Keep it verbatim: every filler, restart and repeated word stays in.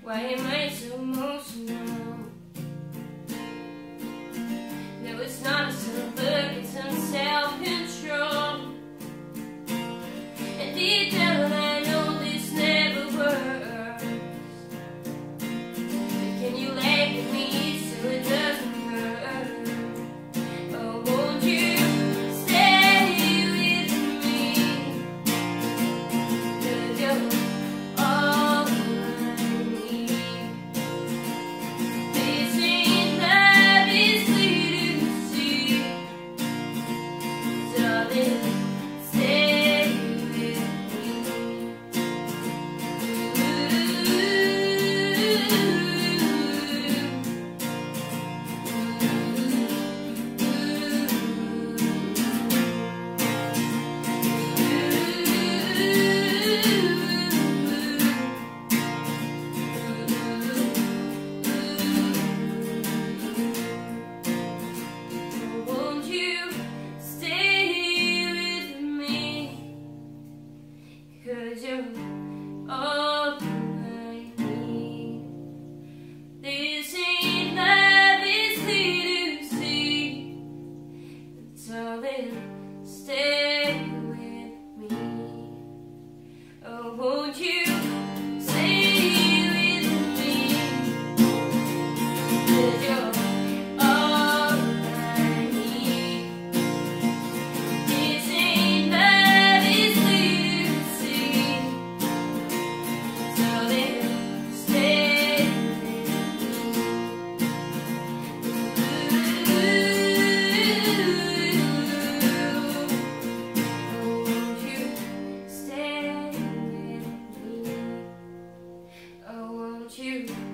Why am I so emotional? No, it's not a self-look, it's some self-control. And deep down I know this never works, but can you lay with me so it doesn't hurt? Oh, won't you stay with me? 'Cause you're all I need. This ain't love, it's clear to see. Darling, stay with me. Won't you stay with me? 'Cause you're all I need. This ain't love, it's clear to see. Darling, stay with me. Oh, won't you stay with me? 'Cause you're all I need. This ain't love, it's clear to see. Darling, stay with me. Oh, won't you stay with me? Oh, won't you